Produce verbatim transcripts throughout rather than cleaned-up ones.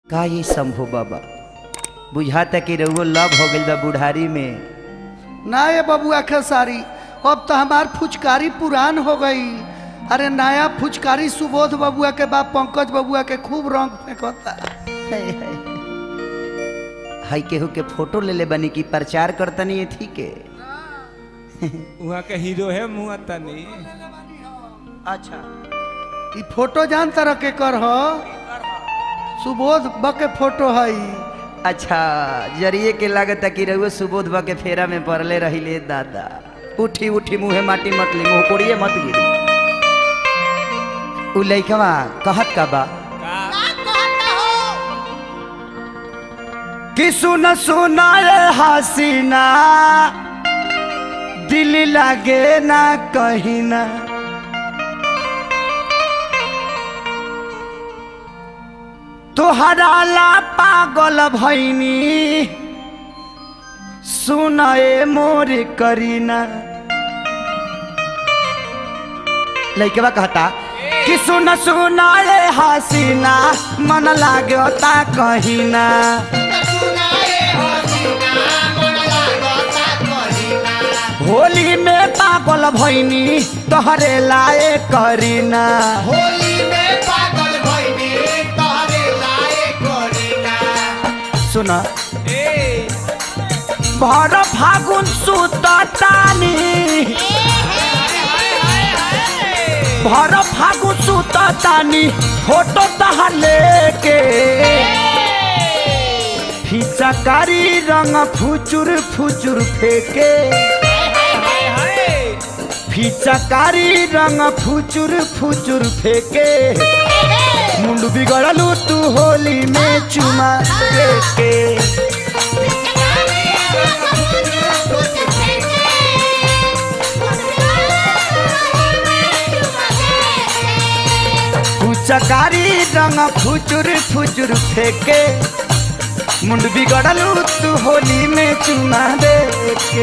का ये शंभू बाबा बुझाता कि रउआ लव हो गई बा बुढ़ारी में। ना ये बबुआ खेसारी, अब तो हमार फुचकारी पुरान हो गई। अरे नया फुचकारी सुबोध बबुआ के बाप पंकज बबुआ के खूब रंग फेंकता। हाई केहू के फोटो ले ले बनी की प्रचार करता नहीं थी के वहाँ के हीरो है मुँह तनी। अच्छा ई फोटो जान तरह के कर हो सुबोध ब के फोटो है। अच्छा जरिए के लागत कि रउआ सुबोध बा के फेरा में पड़ले रही ले दादा। उठी उठी मुँहे माटी मतली मुँह कोड़िए मत गिरी। उ लइकवा कहत का बा कि सुन सुनाए हसीना दिल लागे ना कहीं ना तोहरा ला पागल भैनी सुनाए मोर करीना। लइकवा कहता कि सुन सुनाए हसीना मन लागता कहीं ना होली में पागल भैनी तोहरे लाए करीना। होली में पागल भइनी तोहरे लाए करीना। सुना भर फागुन सुततानी भर फागुन सुततानी फोटो तहार लेके फिचकारी रंग फुचुर फुचुर फेंके फिचकारी रंग फुचुर फुचुर फेंके मुंड बिगड़लू तू होली में चुमा के। चकारी रंग फुचुर फुचुर फेंके मुंड बिगड़लू तू होली में चुमा दे के।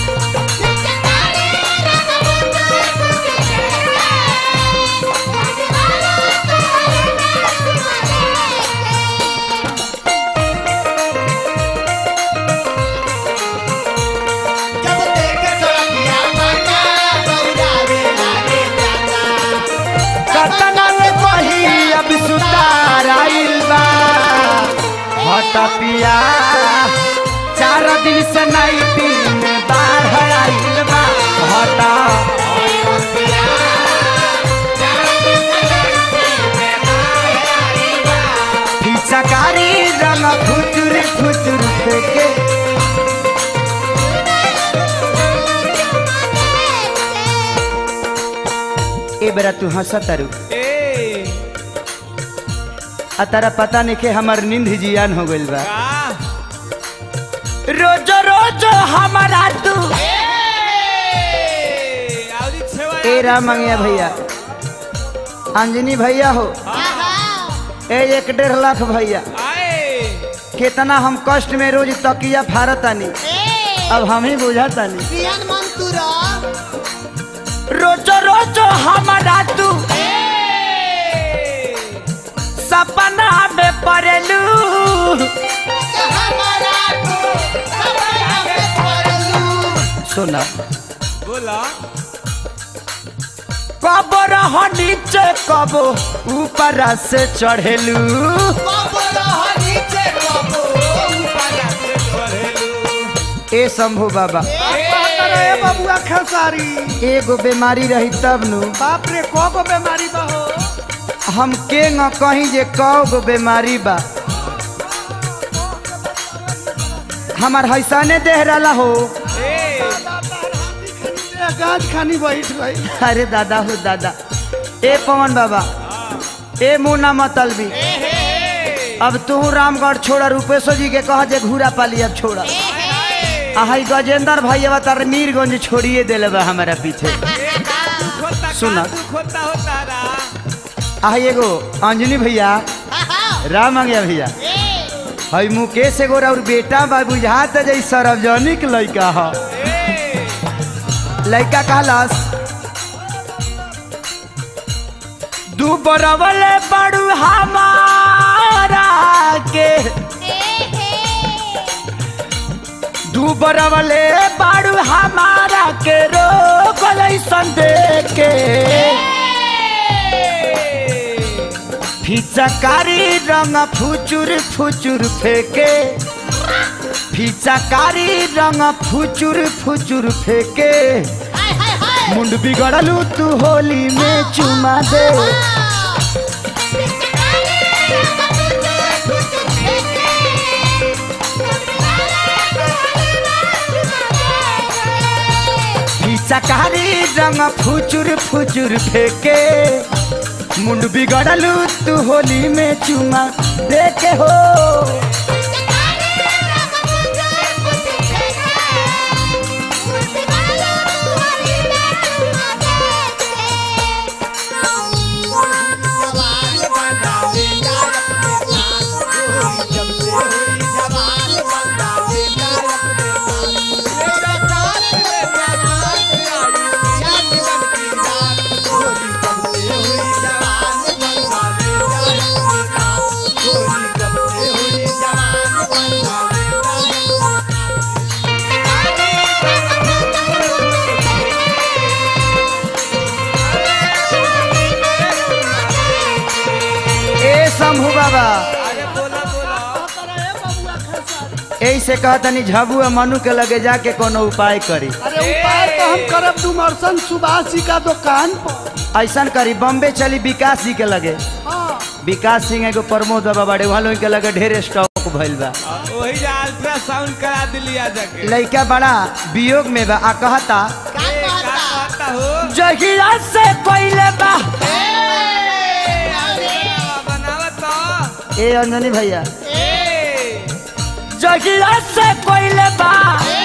पिया चार दिन से नई दिन में बाढ़ आइल बा हटा फिचकारी रंग फुचुर फुचुर फेंके। ए बेरा तू हंसत तारू आ तारा पता नहीं के हमार नींद जियान हो गइल बा। रोज रोज हमारा तू ए राम मंगिया भैया अंजनी भैया हो ए एक डेढ़ लाख भैया कितना हम कष्ट में रोज तकिया फारतानी अब हम ही बुझातानी। रोज रोज हमारा तू सपना में पड़लू सुना बोला कब रह नीचे कब ऊपर से चढ़ेलू ए शंभू बाबा बबुआ खेसारी एगो बीमारी रही तब नु बाप रे को गो बीमारी बा हो हम के न कहीं जे कौ बीमारी बा हमार हैसाने देह रहा हो गाज खानी बैठ गई। अरे दादा हो दादा ए पवन बाबा ए मुन्ना मतलबी अब तू रामगढ़ छोड़ा रूपेशो जी के कह जे घूरा पाली अब छोड़ा आई गजेंद्र भाई अब तार मीरगंज छोड़िए दिले बा हमारा पीछे। सुना आई एगो अंजनी भैया राम मंगिया भैया हई मुकेश एगो और बेटा बा बुझात जै सार्वजनिक लड़का ह लड़का कहलास दू बरवले बड़ू हमारा के दू बरवले बाड़ू हमारा के रोग संदेह के फिचकारी रंग फुचुर फुचुर फेंके फिचकारी रंग फुचुर फुचुर फेंके मुंड बिगड़लू तू होली में चुमा दे फिचकारी रंग फुचुर फुचुर फेंके मुंड बिगड़लू तू होली में चुमा दे के हो शंभू बाबा ऐसे कहतनी झबू मनु के लगे जाके कोनो उपाय करी। अरे उपाय तो हम करब डुमरसन सुभाष जी का दुकान पर। ऐसा करी बॉम्बे चली विकास जी के लगे। हाँ। विकास सिंह एगो प्रमोद बाबा बड़े वहाँ लोग के लगे ढेर स्टॉक भइल बा वही अल्ट्रासाउंड करा दिलिया जाके लड़का बड़ा वियोग में बा आ कहता हो जहिया से पहले बा ए अंजनी भैया जगिया से कोइले बा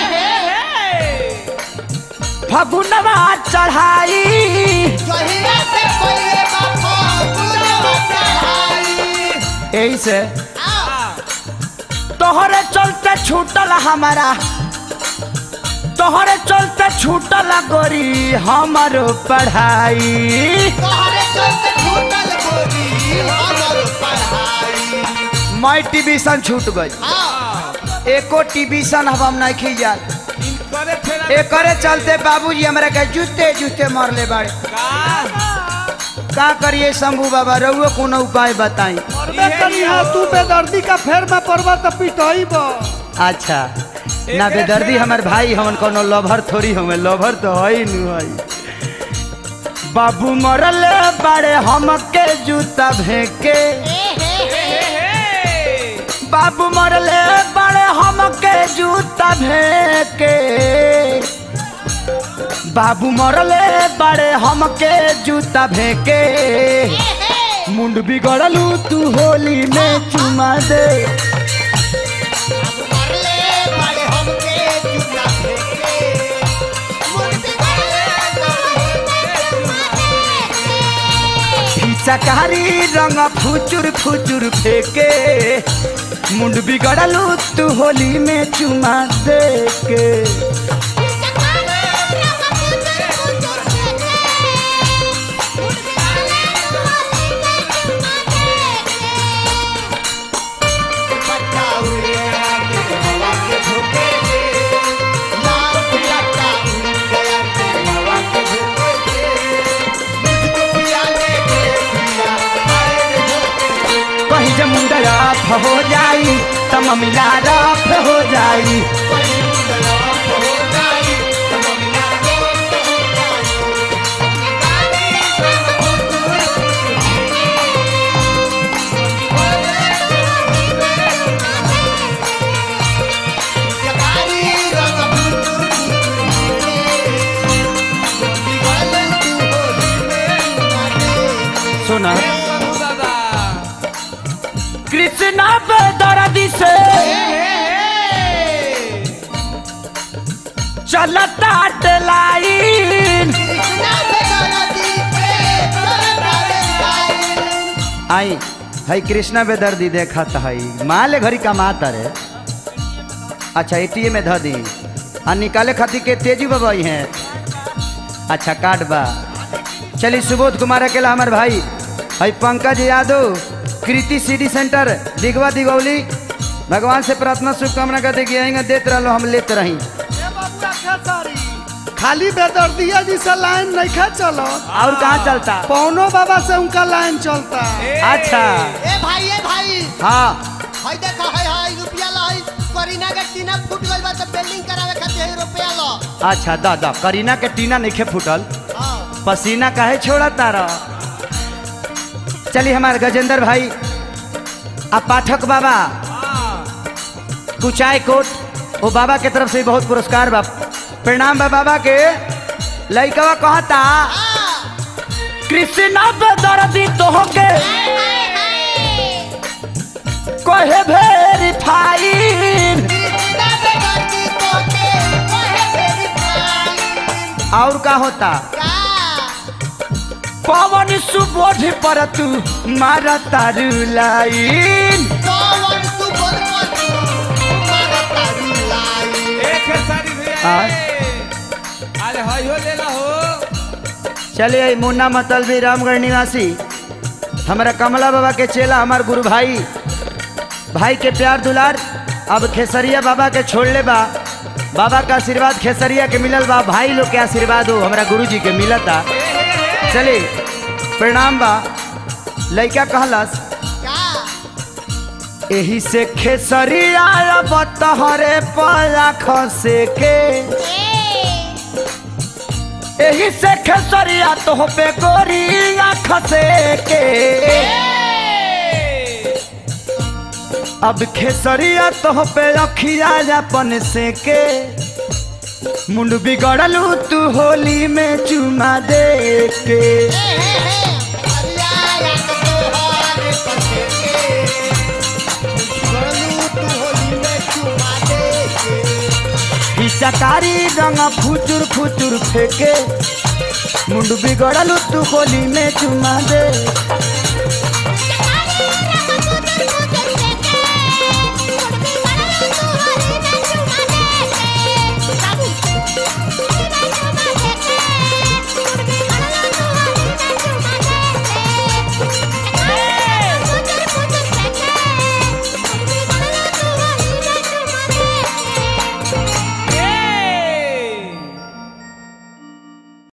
फगुनवा चढ़ाई यही से तोहरे चलते छूटल हमारा तोहरे चलते छूटल गोरी हमारो पढ़ाई मैं टिबिशन छूट गई एको टिबिशन हम नहीं खिया एक चलते बाबूजी हमारे के जूते जूते मारले बाड़े का करिए शंभू बाबा रहुए कोनो उपाय बताई तू बेदर्दी का फेर में पड़वा तो पिटाई बा। अच्छा ना बेदर्दी हमारे भाई हमन कोनो लवर थोड़ी हमें लवर तो है नु है बाबू मरले बाड़े हमके जूता भेके बाबू मरले बड़े हमके जूता भेके बाबू मरले बड़े हमके जूता भेके मुंड बिगड़लू तू होली में चुमा दे फिचकारी रंग फुचुर फुचुर फेंके मुंड बिगड़लू तू होली में चुमा दे के कहीं जब मुंडा राफ हो जाई तम मिला राफ हो जाई सुना कृष्णा पे दर्दी से चलता लाइन आई है कृष्णा बेदर्दी देखा है माले घड़ी कमाता रे अच्छा एटीएम में ध दी आ निकाले खातिर के तेजी बबाई हैं अच्छा काट बा चलिए सुबोध कुमार अकेला हमारे भाई है पंकज यादव कृति सिटी सेंटर दिगवा दिगौली भगवान से प्रार्थना शुभकामना करते कि आएंगे देते रहो हम लेते रही। ए बबुआ खेसारी खाली बेदर्दिया जी से लाइन नहीं खा चलो और कहाँ चलता? पौनो बाबा से उनका लाइन चलता। अच्छा ए भाई ए भाई हाँ हई देखो हई हई रुपया लो हई करीना के टीना फूट गइल बा त बिल्डिंग करावे खातिर हई रुपया लो। अच्छा दादा करीना के टीना नहीं खे फूटल हां पसीना काहे छोड़ा तारा। चलिए हमारे गजेंद्र भाई अब पाठक बाबा कुचाय कोट वो बाबा के तरफ से बहुत पुरस्कार बा प्रणाम बा बाबा के। लइकवा कहता कृष्णा पे दर्दी तो होके कोहे वेरीफाइन और का होता पवन सुबोध पर तू मारा तारू लाइन। अरे हई हो ले ला हो। चलिए मुन्ना मतलबी रामगढ़ निवासी हमारा कमला बाबा के चेला हमार गुरु भाई भाई के प्यार दुलार अब खेसरिया बाबा के छोड़ ले बा। बाबा का आशीर्वाद खेसरिया के मिलल बा भाई लोग के आशीर्वाद हो हमारा गुरु जी के मिलता। चलिए प्रणाम बा। लइका कहलस एही से खेसरिया बतहरे पला खसे के एही से खेसरिया तो पे गोरिया खसे के। अब खेसरिया तो पे अखिया अपन से के मुंड बिगड़लू तू होली में चुमा दे के। चकारी रंग फुचुर फुचुर फेंके मुंड बिगड़लू तू होली में चुमा दे।